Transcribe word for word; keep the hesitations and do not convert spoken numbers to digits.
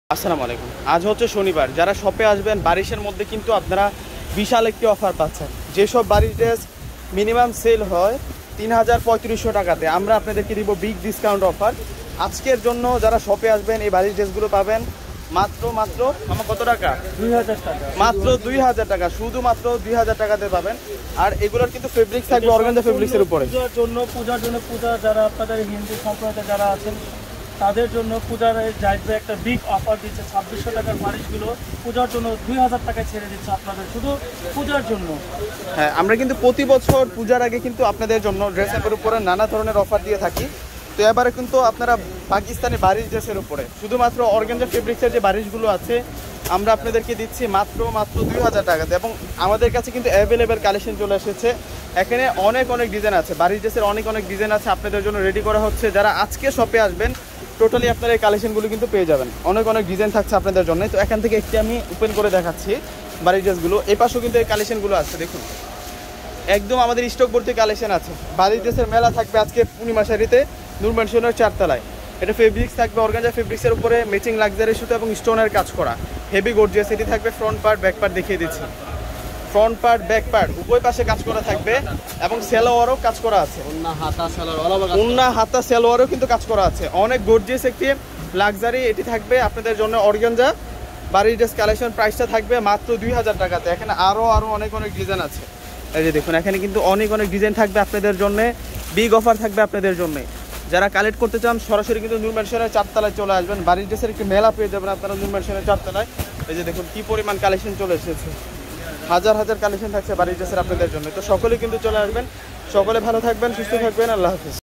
আসসালামু আলাইকুম। আজ হচ্ছে শনিবার। যারা শপে আসবেন বারিশের মধ্যে কিন্তু আপনারা বিশাল একটি অফার পাচ্ছেন। যেসব বারিশ ড্রেস মিনিমাম সেল হয় তিন হাজার পঁয়ত্রিশশো টাকাতে, আমরা আপনাদেরকে দিব বিগ ডিসকাউন্ট অফার। আজকের জন্য যারা শপে আসবেন এই বারিশ ড্রেসগুলো পাবেন মাত্র মাত্র আমার কত টাকা দুই হাজার টাকা, মাত্র দুই হাজার টাকা, শুধুমাত্র দুই হাজার টাকাতে পাবেন। আর এগুলোর কিন্তু ফেব্রিক্স থাকবে অর্গানজা ফেব্রিক্সের উপরে। পূজার জন্য পূজার জন্য পূজা যারা আপনাদের হিন্দু সম্প্রদায় যারা আছেন তাদের জন্য পূজার যাইবে একটা বিগ অফার দিচ্ছে। ছাব্বিশশো টাকার বারিশগুলো পূজার জন্য দুই হাজার টাকায় ছেড়ে দিচ্ছে আপনাদের, শুধু পূজার জন্য। হ্যাঁ, আমরা কিন্তু প্রতি বছর পূজার আগে কিন্তু আপনাদের জন্য ড্রেসের উপরে নানা ধরনের অফার দিয়ে থাকি। তো এবারে কিন্তু আপনারা পাকিস্তানি বারিশ ড্রেসের উপরে শুধুমাত্র অর্গানজা ফেব্রিক্সের যে বারিশগুলো আছে আমরা আপনাদেরকে দিচ্ছি মাত্র মাত্র দুই হাজার টাকাতে। এবং আমাদের কাছে কিন্তু অ্যাভেলেবেল কালেকশন চলে এসেছে। এখানে অনেক অনেক ডিজাইন আছে, বারিশ ড্রেসের অনেক অনেক ডিজাইন আছে আপনাদের জন্য রেডি করা হচ্ছে। যারা আজকে শপে আসবেন টোটালি আপনারা এই কালেকশনগুলো কিন্তু পেয়ে যাবেন। অনেক অনেক ডিজাইন থাকছে আপনাদের জন্য। তো এখান থেকে একটি আমি ওপেন করে দেখাচ্ছি বারিশ ড্রেসগুলো। এই পাশেও কিন্তু এই কালেকশনগুলো আছে, দেখুন একদম আমাদের স্টক ভর্তি কালেকশন আছে। বারিশ ড্রেসের মেলা থাকবে আজকে পূর্ণিমা শাড়িতে নূর ম্যানশনের চারতলায়। এটা ফেব্রিক্স থাকবে অর্গানজা ফেব্রিক্সের উপরে ম্যাচিং লাক্সারি সুতো এবং স্টোনের কাজ করা, হেভি গর্জিয়াস। এটি থাকবে ফ্রন্ট পার্ট ব্যাক পার্ট, দেখিয়ে দিচ্ছি। ফ্রন্ট পার্ট ব্যাক পার্ট উভয় পাশে কাজ করা থাকবে এবং সালোয়ারও কাজ করা আছে। ওন্না হাতা সালোয়ার ওন্না হাতা সালোয়ারও কিন্তু কাজ করা আছে। অনেক গর্জিয়াস একটি লাক্সারি এটি থাকবে আপনাদের জন্য অর্গানজা বারিশ ড্রেস কালেকশন। প্রাইসটা থাকবে মাত্র দুই হাজার টাকাতে। এখানে আরও আরও অনেক অনেক ডিজাইন আছে। এই যে দেখুন এখানে কিন্তু অনেক অনেক ডিজাইন থাকবে আপনাদের জন্য, বিগ অফার থাকবে আপনাদের জন্য। যারা কালেক্ট করতে চান সরাসরি কিন্তু নূর ম্যানশনের চারতলায় চলে আসবেন। বারিশ ড্রেসের একটি মেলা পেয়ে যাবেন আপনারা নূর ম্যানশনের চারতলায়। এই যে দেখুন কি পরিমাণ কালেকশন চলে এসেছে, হাজার হাজার কালেকশন থাকছে বারিশ ড্রেসের আপনাদের জন্য। তো সকলে কিন্তু চলে আসবেন। সকলে ভালো থাকবেন, সুস্থ থাকবেন। আল্লাহ হাফিজ।